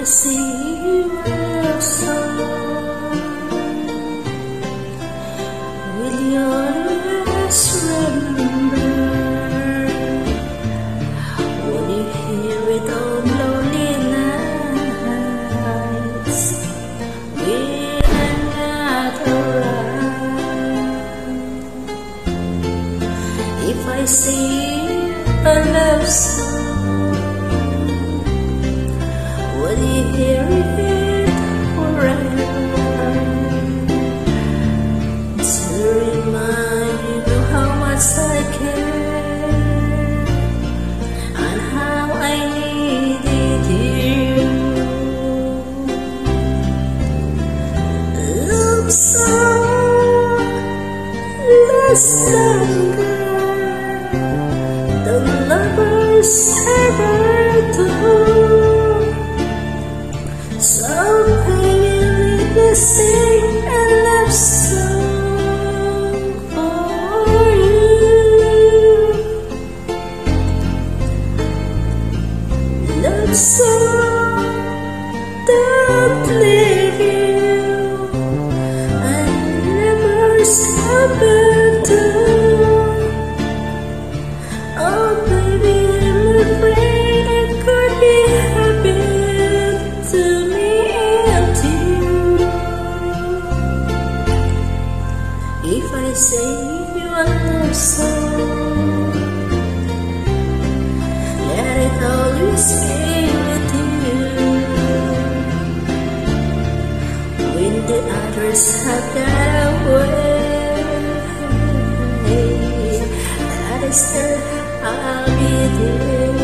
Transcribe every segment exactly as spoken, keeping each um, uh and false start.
see you outside, will you always remember? When you hear it on lonely nights, when I'm not around, if I sing a love song, will you hear it forever? To remind you how much I care and how I needed you. Love song lasts longer than lovers ever do. So baby, let me sing a love song for you. Love song that leave you and never stop to. Oh baby, I'm afraid it could be happy to me and you. If I sing you a love song, let it always be with you. When the others have got away, that is still I'll be there.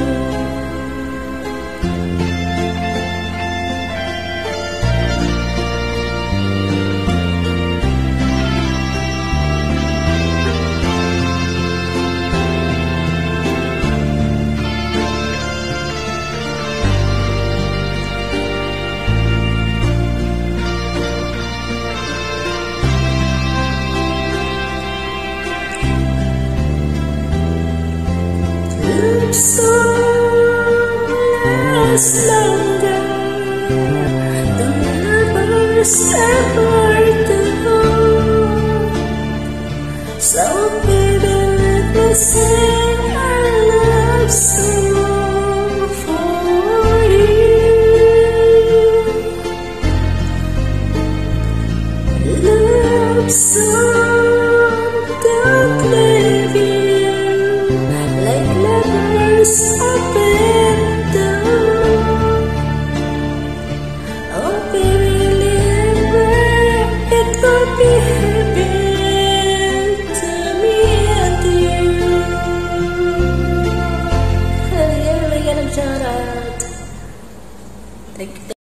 So lasts longer than lovers ever do. So baby, let me sing a love song for you. Love song that leave you like lovers up and down. Oh baby, never it could be happy to me and you. Hey, yeah, we get a shout out. Thank you.